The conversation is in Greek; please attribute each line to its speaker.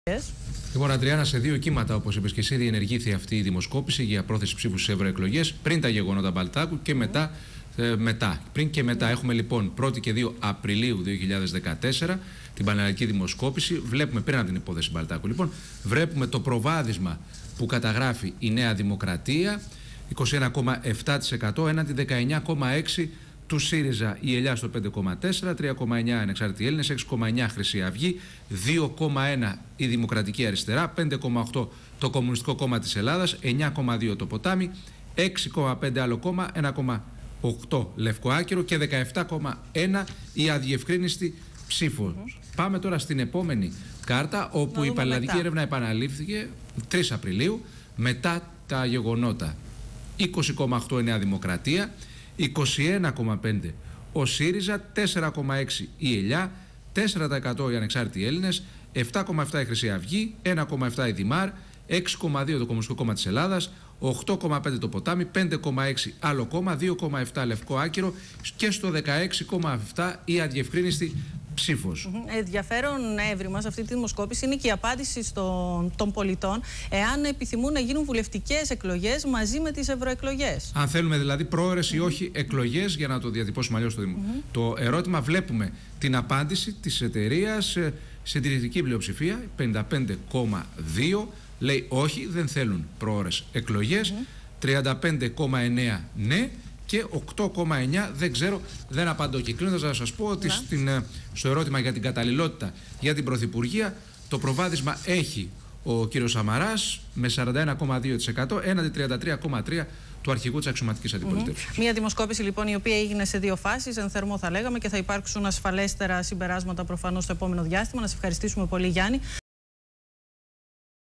Speaker 1: Λοιπόν, Αντριάννα, σε δύο κύματα, όπως είπες και εσύ, διενεργήθη αυτή η δημοσκόπηση για πρόθεση ψήφου στις ευρωεκλογές πριν τα γεγονότα Μπαλτάκου και μετά. Πριν και μετά. Έχουμε λοιπόν 1η και 2 Απριλίου 2014 την πανελλαδική δημοσκόπηση. Βλέπουμε πριν από την υπόθεση Μπαλτάκου. Λοιπόν, βλέπουμε το προβάδισμα που καταγράφει η Νέα Δημοκρατία, 21,7% έναντι 19,6% του ΣΥΡΙΖΑ, η Ελιά στο 5,4%, 3,9% Ανεξάρτητοι Έλληνες, 6,9% Χρυσή Αυγή, 2,1% η Δημοκρατική Αριστερά, 5,8% το Κομμουνιστικό Κόμμα της Ελλάδας, 9,2% το Ποτάμι, 6,5% άλλο κόμμα, 1,8% Λευκό Άκυρο και 17,1% η αδιευκρίνηστη ψήφο. Πάμε τώρα στην επόμενη κάρτα, όπου η πανελλαδική έρευνα επαναλήφθηκε 3 Απριλίου μετά τα γεγονότα. 20,8% η Νέα Δημοκρατία, 21,5% ο ΣΥΡΙΖΑ, 4,6% η Ελιά, 4% οι Ανεξάρτητοι Έλληνες, 7,7% η Χρυσή Αυγή, 1,7% η Δημάρ, 6,2% το Κομμουνιστικό Κόμμα της Ελλάδας, 8,5% το Ποτάμι, 5,6% άλλο κόμμα, 2,7% Λευκό Άκυρο και στο 16,7% η αδιευκρίνηστη ψήφος.
Speaker 2: Ενδιαφέρον έβριμα σε αυτή τη δημοσκόπηση είναι και η απάντηση των πολιτών εάν επιθυμούν να γίνουν βουλευτικές εκλογές μαζί με τις ευρωεκλογές.
Speaker 1: Αν θέλουμε δηλαδή πρόορες ή όχι εκλογές, για να το διατυπώσουμε αλλιώς το ερώτημα, βλέπουμε την απάντηση της εταιρείας. Συντηρητική πλειοψηφία, 55,2%, λέει όχι, δεν θέλουν πρόορες εκλογές, 35,9% ναι και 8,9% δεν ξέρω, δεν απαντώ. Και κλείνοντας να σας πω ότι στο ερώτημα για την καταλληλότητα για την Πρωθυπουργία, το προβάδισμα έχει ο κύριος Σαμαράς με 41,2% έναντι 33,3% του αρχηγού της αξιωματικής αντιπολίτευσης.
Speaker 2: Μια δημοσκόπηση λοιπόν η οποία έγινε σε δύο φάσεις, εν θερμό θα λέγαμε, και θα υπάρξουν ασφαλέστερα συμπεράσματα προφανώς στο επόμενο διάστημα. Να σε ευχαριστήσουμε πολύ, Γιάννη.